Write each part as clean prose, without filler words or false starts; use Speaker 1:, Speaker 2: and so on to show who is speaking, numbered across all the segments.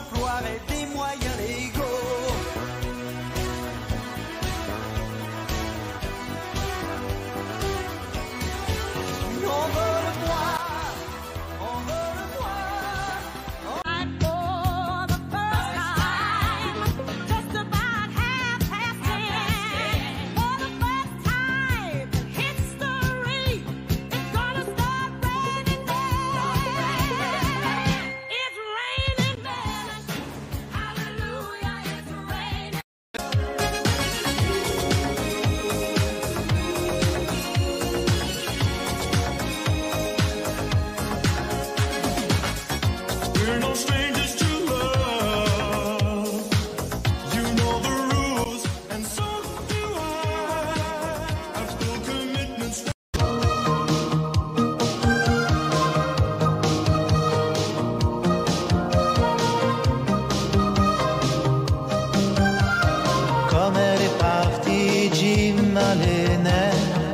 Speaker 1: emploierait des moyens légaux. On veut le voir, on veut le voir.
Speaker 2: For the first time, just about 10:30. For the first time in history, it's gonna start raining men. It's raining men. Hallelujah, it's raining.
Speaker 3: We're no strangers to love. You know the rules, and so do I. I've full commitments.
Speaker 1: Comme elle est partie, Jim Malene.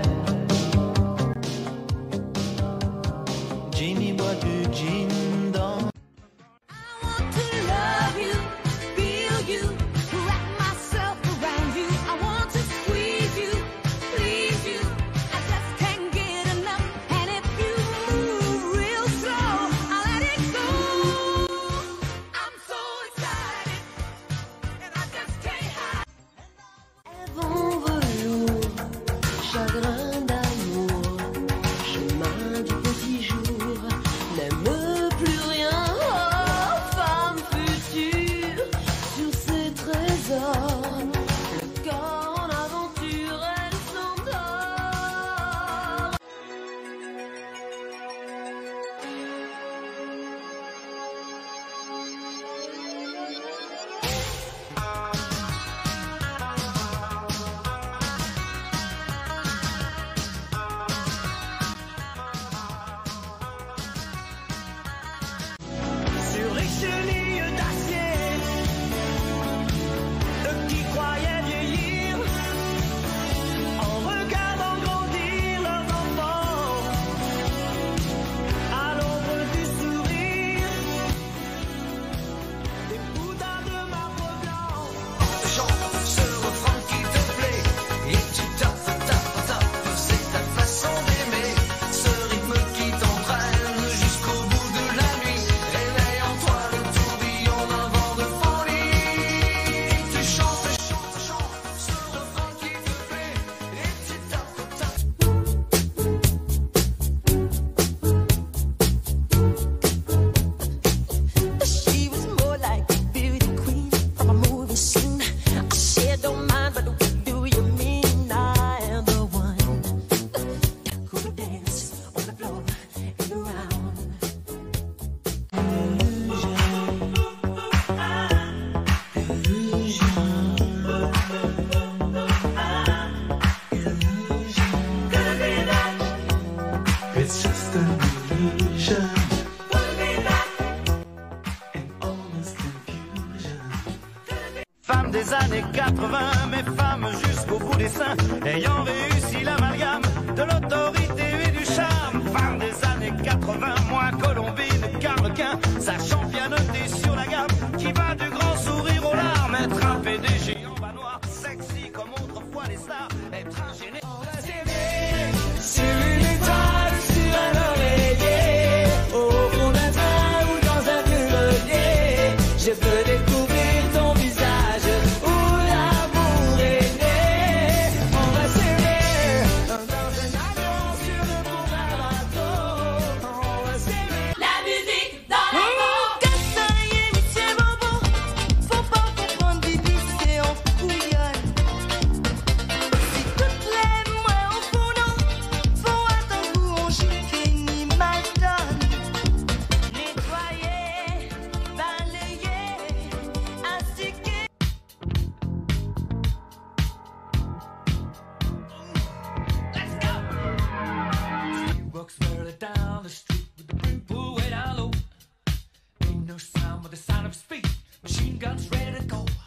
Speaker 1: Jimmy boit du gin dans.
Speaker 2: I want to love you, feel you, wrap myself around you. I want to squeeze you, please you. I just can't get enough. And if you move real slow, I'll let it go. I'm so excited, and I just can't hide.
Speaker 4: Vent velours, chagrin d'amour, chemin du petit jour, n'aime plus rien, oh, femme future, sur ces trésors, le corps en aventure, elle s'endort.
Speaker 1: Sur les chenilles d'acier, eux qui croyaient vieillir, en regardant grandir leurs enfants, à l'ombre du sourire, des boudins de marbre blanc. Chante ce refrain qui te plaît, et tu tapes, c'est ta façon d'aimer, ce rythme qui t'entraîne jusqu'au bout de la nuit. Réveille en toi le tourbillon d'un vent de folie. Et tu chantes ce refrain qui te plaît. Et tu tapes.
Speaker 4: She was more like a beauty queen from a movie scene. I said, don't mind, but what do you mean? I am the one who would dance on the floor and around.
Speaker 3: It's just an illusion. In all this confusion.
Speaker 1: Femmes des années 80, mais femmes jusqu'au bout des seins, ayant réussi l'amalgame de l'autorité et du charme. Femmes des années 80, moins Colombine qu'Arlequin, sachant bien noter sur la gamme, qui va du grand sourire aux larmes. Être un PDG en bas noir, sexy comme autrefois les stars, être un génie. Sur une étoile, sur un oreiller, au fond d'un train ou dans un pneumonier, je peux découvrir ton visage où l'amour est né. On va s'aimer dans un avion sur le pont d'un bateau. On va s'aimer.
Speaker 2: La musique dans les mots.
Speaker 4: Castagne, c'est bobo, faut pas comprendre, Bibi, c'est en couillonne. Si toutes les mois au fond, non, faut attendre où on chiffre ni mal donne. Nettoyer, balayer, astiquer.
Speaker 2: Let's go.
Speaker 5: He walks further down the street with the brim pulled way down low. Ain't no sound but the sound of speed. Machine guns ready to go.